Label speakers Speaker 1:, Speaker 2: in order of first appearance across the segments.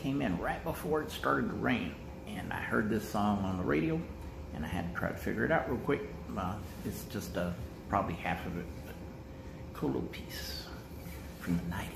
Speaker 1: came in right before it started to rain, and I heard this song on the radio, and I had to try to figure it out real quick. It's just probably half of it, but cool little piece from the 90s.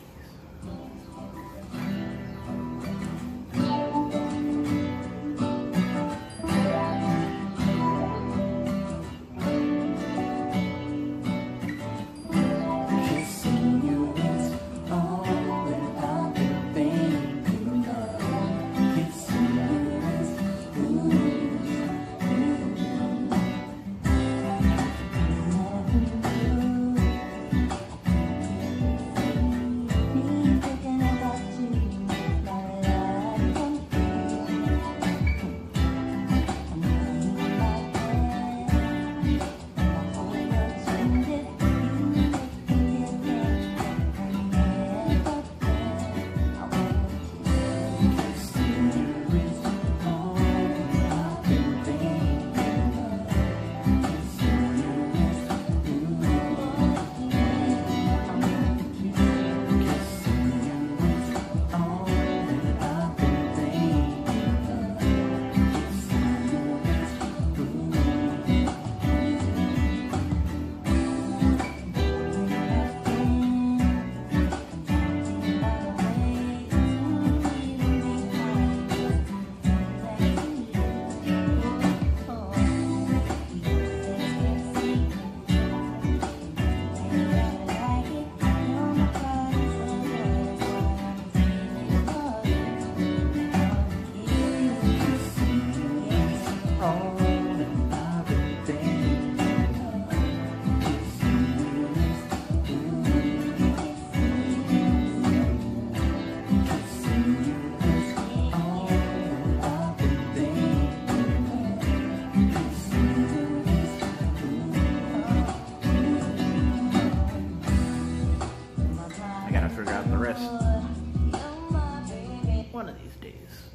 Speaker 1: I gotta figure out the rest one of these days.